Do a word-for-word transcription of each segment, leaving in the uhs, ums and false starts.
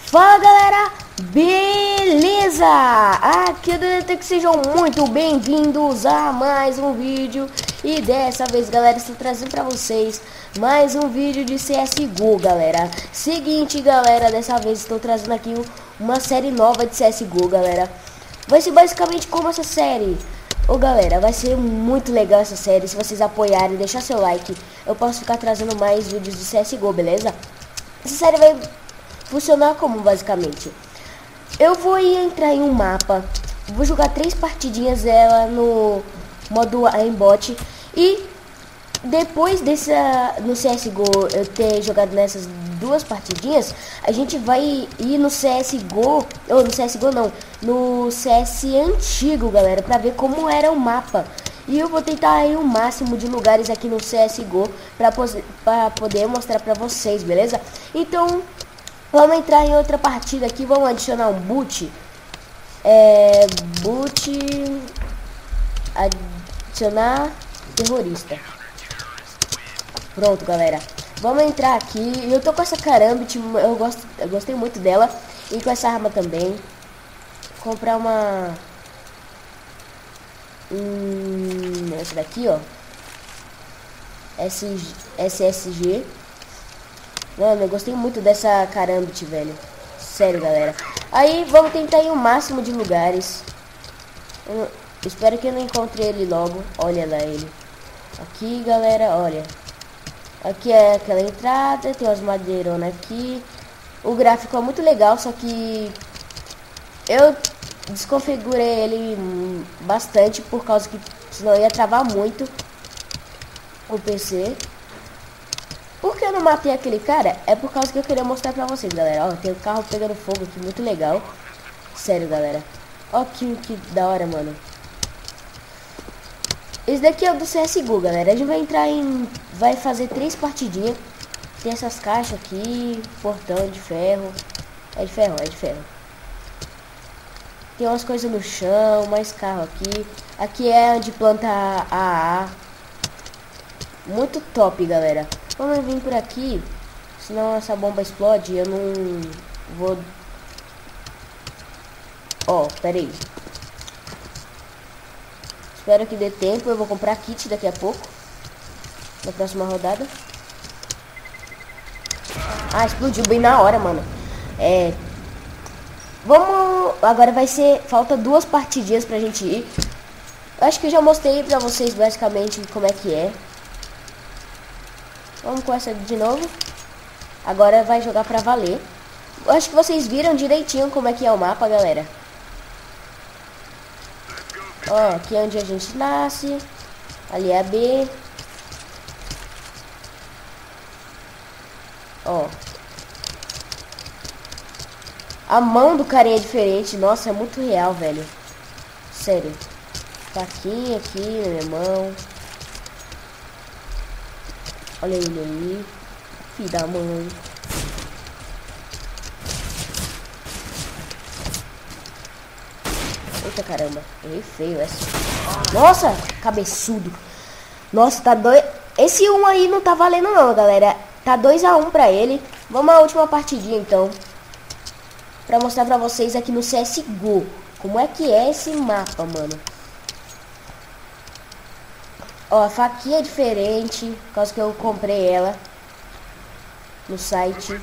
Fala galera, beleza? Aqui é o Detec, que sejam muito bem-vindos a mais um vídeo. E dessa vez galera, estou trazendo pra vocês mais um vídeo de C S G O, galera. Seguinte galera, dessa vez estou trazendo aqui uma série nova de C S G O, galera. Vai ser basicamente como essa série. Ô galera, vai ser muito legal essa série. Se vocês apoiarem e deixar seu like, eu posso ficar trazendo mais vídeos de C S G O, beleza? Essa série vai funcionar como basicamente. Eu vou ir entrar em um mapa, vou jogar três partidinhas dela no modo aimbot. E depois dessa, no C S G O, eu ter jogado nessas duas partidinhas, a gente vai ir no C S G O, ou no C S G O não, no C S antigo, galera, pra ver como era o mapa. E eu vou tentar ir o máximo de lugares aqui no C S G O pra, pra poder mostrar pra vocês, beleza? Então, vamos entrar em outra partida aqui, vamos adicionar um boot. É, boot, adicionar terrorista. Pronto, galera. Vamos entrar aqui. Eu tô com essa Karambit, eu, gosto, eu gostei muito dela. E com essa arma também. Comprar uma... Hum, essa daqui, ó. S S G. Mano, eu gostei muito dessa Karambit, velho. Sério, galera. Aí, vamos tentar ir o máximo de lugares. Eu espero que eu não encontre ele logo. Olha lá ele. Aqui, galera, olha. Aqui é aquela entrada, tem umas madeironas aqui. O gráfico é muito legal, só que eu desconfigurei ele bastante por causa que senão ia travar muito o P C. Por que eu não matei aquele cara? É por causa que eu queria mostrar pra vocês, galera. Ó, tem um carro pegando fogo aqui, muito legal. Sério, galera. Ó que, que da hora, mano. Esse daqui é o do C S G O, galera. A gente vai entrar em... Vai fazer três partidinhas. Tem essas caixas aqui. Portão de ferro. É de ferro, é de ferro. Tem umas coisas no chão. Mais carro aqui. Aqui é onde planta a A. Muito top, galera. Vamos vir por aqui. Senão essa bomba explode. Eu não vou... Ó, pera aí. Espero que dê tempo. Eu vou comprar kit daqui a pouco. Na próxima rodada. Ah, explodiu bem na hora, mano. É... Vamos... Agora vai ser... Falta duas partidinhas pra gente ir. Eu acho que eu já mostrei pra vocês basicamente como é que é. Vamos com essa de novo. Agora vai jogar pra valer. Eu acho que vocês viram direitinho como é que é o mapa, galera. Ó, aqui é onde a gente nasce. Ali é a B. Ó. A mão do carinha é diferente. Nossa, é muito real, velho. Sério. Faquinha aqui na minha mão. Olha ele aí. Filho da mãe. Eita caramba, errei feio essa. Nossa, cabeçudo. Nossa, tá dois. Esse um aí não tá valendo não, galera. Tá dois a um pra ele. Vamos à última partidinha então. Pra mostrar pra vocês aqui no C S G O. Como é que é esse mapa, mano. Ó, a faquinha é diferente. Por causa que eu comprei ela no site.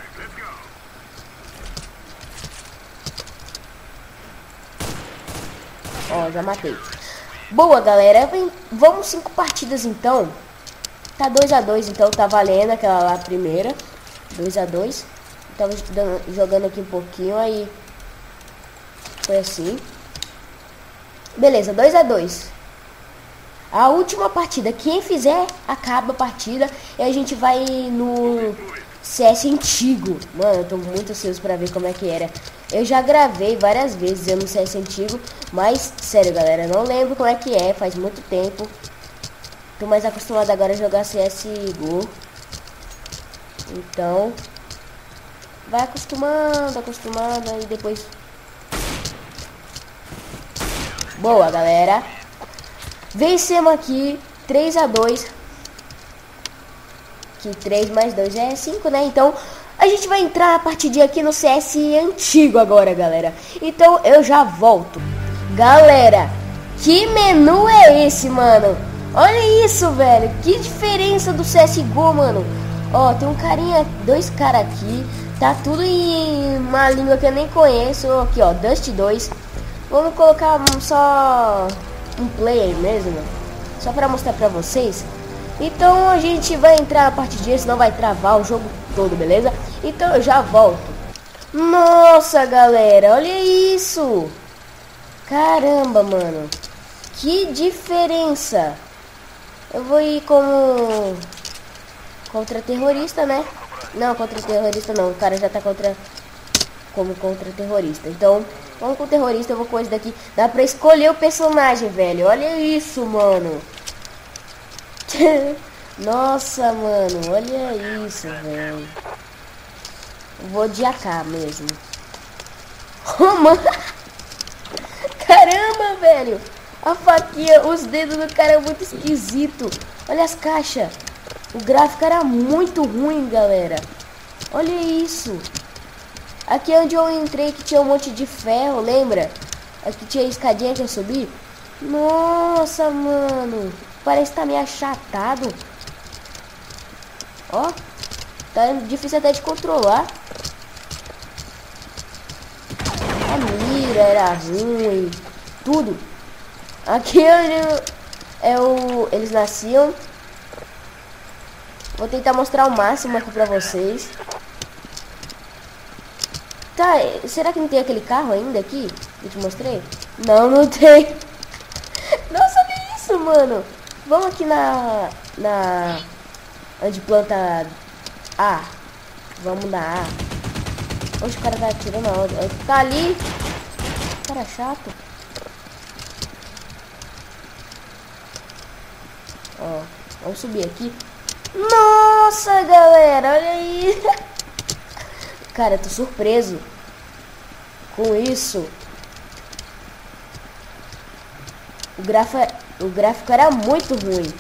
Ó, já matei. Boa, galera. Vamos cinco partidas, então. Tá dois a dois, então. Tá valendo aquela lá primeira. dois a dois. Tava jogando aqui um pouquinho, aí foi assim. Beleza, dois a dois. A última partida. Quem fizer, acaba a partida. E a gente vai no C S antigo. Mano, eu tô muito ansioso pra ver como é que era. Eu já gravei várias vezes eu no C S antigo, mas, sério, galera, não lembro como é que é, faz muito tempo. Tô mais acostumado agora a jogar C S G O. Então, vai acostumando, acostumando, e depois... Boa, galera. Vencemos aqui, três a dois. Que três mais dois é cinco, né? Então, A gente vai entrar na partidinha aqui no C S antigo agora, galera. Então eu já volto. Galera, que menu é esse, mano? Olha isso, velho. Que diferença do C S G O, mano. Ó, tem um carinha, dois caras aqui. Tá tudo em uma língua que eu nem conheço. Aqui, ó, Dust dois. Vamos colocar um, só um player mesmo, só pra mostrar pra vocês. Então a gente vai entrar na partidinha, senão vai travar o jogo todo, beleza? Então eu já volto. Nossa, galera, olha isso. Caramba, mano. Que diferença. Eu vou ir como contra-terrorista, né? Não, contra-terrorista não. O cara já tá contra... como contra-terrorista. Então, vamos com o terrorista. Eu vou com esse daqui. Dá pra escolher o personagem, velho. Olha isso, mano. Nossa, mano. Olha isso, velho. Vou de A K mesmo. Oh, mano. Caramba, velho. A faquinha, os dedos do cara é muito esquisito. Olha as caixas. O gráfico era muito ruim, galera. Olha isso. Aqui onde eu entrei que tinha um monte de ferro, lembra? Aqui tinha a escadinha que eu subi. Nossa, mano. Parece que tá meio achatado. Ó. Tá difícil até de controlar. A mira era ruim. Tudo. Aqui onde é o... eles nasciam. Vou tentar mostrar o máximo aqui pra vocês. Tá, será que não tem aquele carro ainda aqui? Eu te mostrei? Não, não tem. Nossa, olha isso, mano. Vamos aqui na... Na... onde planta A. Vamos na A. Onde o cara tá atirando aonde? Tá ali. Cara chato. Ó, vamos subir aqui. Nossa, galera, olha aí. Cara, eu tô surpreso com isso. O gráfico, o gráfico era muito ruim.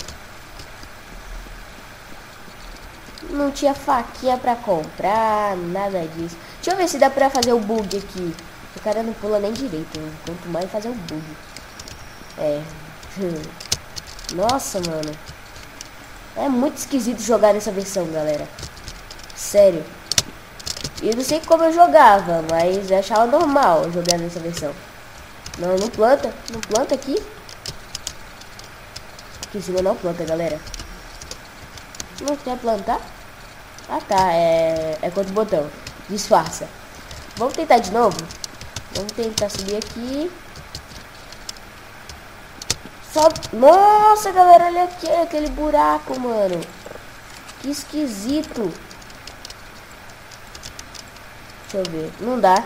Não tinha faquinha pra comprar, nada disso. Deixa eu ver se dá pra fazer o bug aqui. O cara não pula nem direito, né? Quanto mais fazer o bug. É. Nossa, mano. É muito esquisito jogar nessa versão, galera. Sério. E eu não sei como eu jogava, mas eu achava normal jogar nessa versão. Não, não planta. Não planta aqui. Aqui em cima não planta, galera. Não quer plantar? Ah, tá. É, é contra o botão. Disfarça. Vamos tentar de novo? Vamos tentar subir aqui. Só... Nossa, galera, olha aqui. Aquele buraco, mano. Que esquisito. Deixa eu ver. Não dá.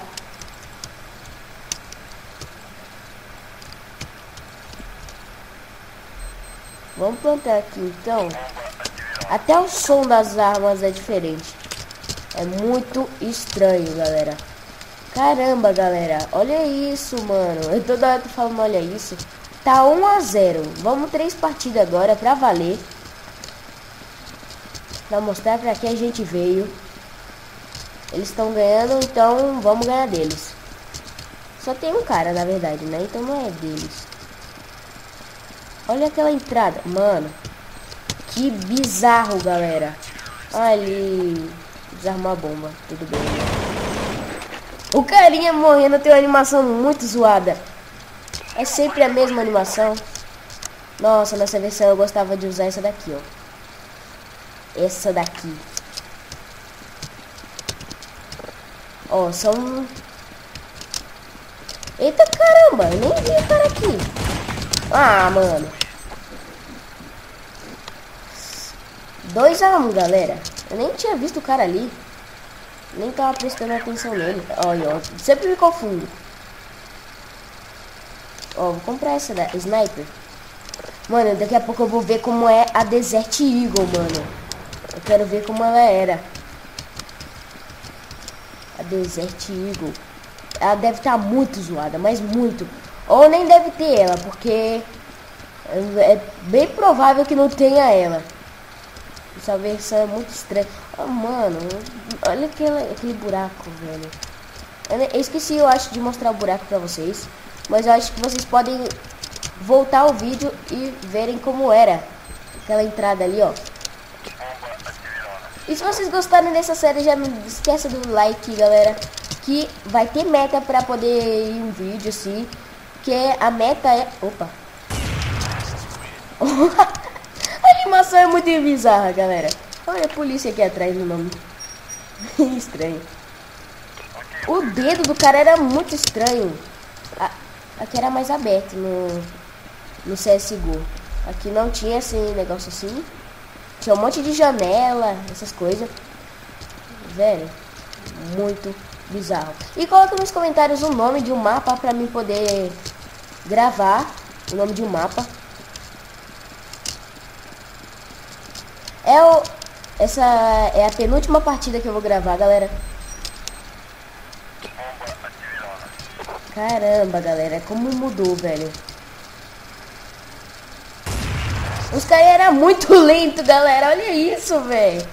Vamos plantar aqui, então. Até o som das armas é diferente. É muito estranho, galera. Caramba, galera. Olha isso, mano. Eu toda hora tô falando, olha isso. Tá um a zero. Vamos três partidas agora pra valer. Pra mostrar pra que a gente veio. Eles estão ganhando, então vamos ganhar deles. Só tem um cara, na verdade, né? Então não é deles. Olha aquela entrada. Mano, que bizarro, galera. Ali, desarmou a bomba. Tudo bem, né? O carinha morrendo tem uma animação muito zoada. É sempre a mesma animação. Nossa, nessa versão eu gostava de usar essa daqui, ó. Essa daqui. Ó, são... Eita caramba, eu nem vi o cara aqui. Ah, mano. dois a um, galera. Eu nem tinha visto o cara ali. Nem tava prestando atenção nele. Olha, ó, sempre me confundo. Ó, vou comprar essa da Sniper. Mano, daqui a pouco eu vou ver como é a Desert Eagle, mano. Eu quero ver como ela era. A Desert Eagle. Ela deve estar muito zoada, mas muito. Ou nem deve ter ela, porque é bem provável que não tenha ela. Essa versão é muito estranha. Oh, mano, olha aquele, aquele buraco, velho. Eu esqueci, eu acho, de mostrar o buraco pra vocês. Mas eu acho que vocês podem voltar ao vídeo e verem como era aquela entrada ali, ó. E se vocês gostarem dessa série, já não esqueça do like, galera. Que vai ter meta pra poder ir um vídeo, assim. Que a meta é... Opa. A animação é muito bizarra, galera. Olha a polícia aqui atrás no nome. Estranho. O dedo do cara era muito estranho. A, aqui era mais aberto no, no C S G O. Aqui não tinha assim, negócio assim. Tinha um monte de janela, essas coisas. Velho, muito bizarro. E coloca nos comentários o nome de um mapa pra mim poder gravar. O nome de um mapa. É o... Essa é a penúltima partida que eu vou gravar, galera. Caramba, galera, como mudou, velho. Os caras eram muito lentos, galera. Olha isso, velho.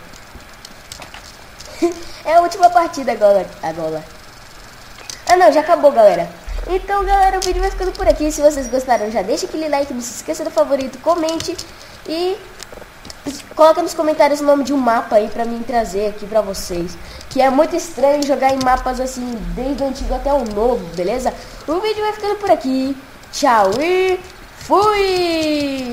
É a última partida agora, agora. Ah, não, já acabou, galera. Então, galera, o vídeo vai ficando por aqui. Se vocês gostaram, já deixa aquele like, não se esqueça do favorito, comente e coloca nos comentários o nome de um mapa aí pra mim trazer aqui pra vocês. Que é muito estranho jogar em mapas assim, desde o antigo até o novo, beleza? O vídeo vai ficando por aqui. Tchau e fui!